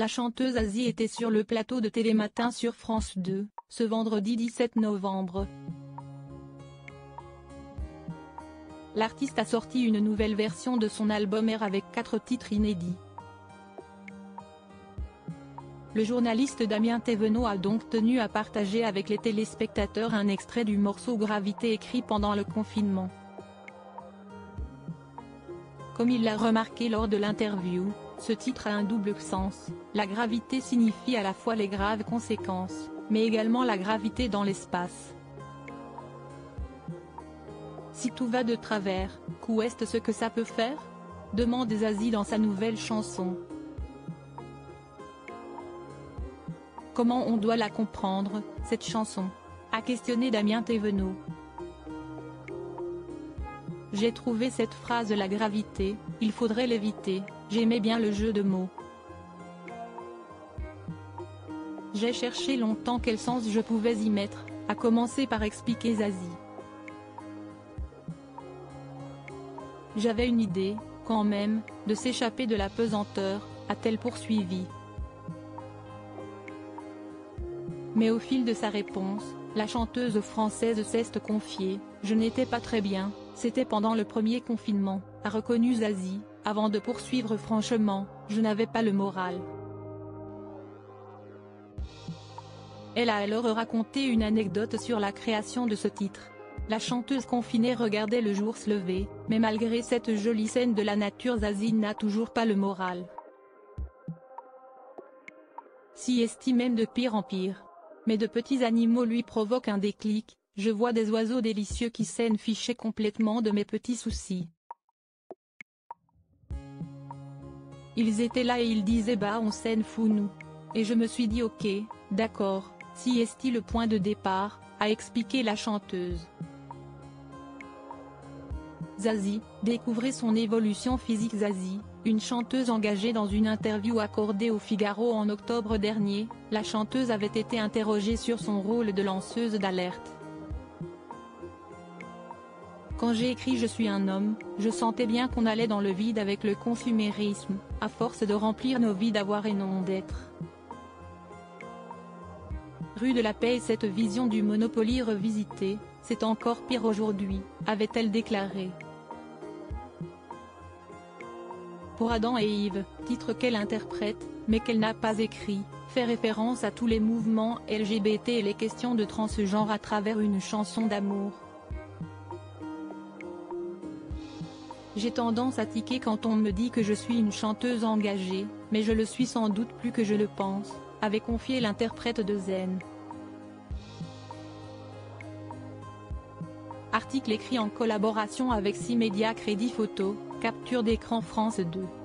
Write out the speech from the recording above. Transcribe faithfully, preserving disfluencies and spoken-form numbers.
La chanteuse Zazie était sur le plateau de Télématin sur France deux, ce vendredi dix-sept novembre. L'artiste a sorti une nouvelle version de son album R avec quatre titres inédits. Le journaliste Damien Thévenot a donc tenu à partager avec les téléspectateurs un extrait du morceau Gravité écrit pendant le confinement. Comme il l'a remarqué lors de l'interview, ce titre a un double sens. La gravité signifie à la fois les graves conséquences, mais également la gravité dans l'espace. Si tout va de travers, qu'est-ce ce que ça peut faire? Demande Zazie dans sa nouvelle chanson. Comment on doit la comprendre, cette chanson? A questionné Damien Thévenot. J'ai trouvé cette phrase la gravité, il faudrait l'éviter, j'aimais bien le jeu de mots. J'ai cherché longtemps quel sens je pouvais y mettre, a commencé par expliquer Zazie. J'avais une idée, quand même, de s'échapper de la pesanteur, a-t-elle poursuivi. Mais au fil de sa réponse, la chanteuse française s'est confiée, je n'étais pas très bien, c'était pendant le premier confinement, a reconnu Zazie, avant de poursuivre franchement, je n'avais pas le moral. Elle a alors raconté une anecdote sur la création de ce titre. La chanteuse confinée regardait le jour se lever, mais malgré cette jolie scène de la nature, Zazie n'a toujours pas le moral. Si estime même de pire en pire. Mais de petits animaux lui provoquent un déclic, je vois des oiseaux délicieux qui s'en fichaient complètement de mes petits soucis. Ils étaient là et ils disaient bah on s'en fout nous. Et je me suis dit ok, d'accord, si est le point de départ, a expliqué la chanteuse. Zazie, découvrez son évolution physique. Zazie, une chanteuse engagée dans une interview accordée au Figaro en octobre dernier, la chanteuse avait été interrogée sur son rôle de lanceuse d'alerte. Quand j'ai écrit Je suis un homme, je sentais bien qu'on allait dans le vide avec le consumérisme, à force de remplir nos vies d'avoir et non d'être. Rue de la Paix, cette vision du Monopoly revisitée, c'est encore pire aujourd'hui, avait-elle déclaré. Pour Adam et Yves, titre qu'elle interprète, mais qu'elle n'a pas écrit, fait référence à tous les mouvements L G B T et les questions de transgenre à travers une chanson d'amour. J'ai tendance à tiquer quand on me dit que je suis une chanteuse engagée, mais je le suis sans doute plus que je le pense, avait confié l'interprète de Zen. Article écrit en collaboration avec six médias Crédit Photo, capture d'écran France deux.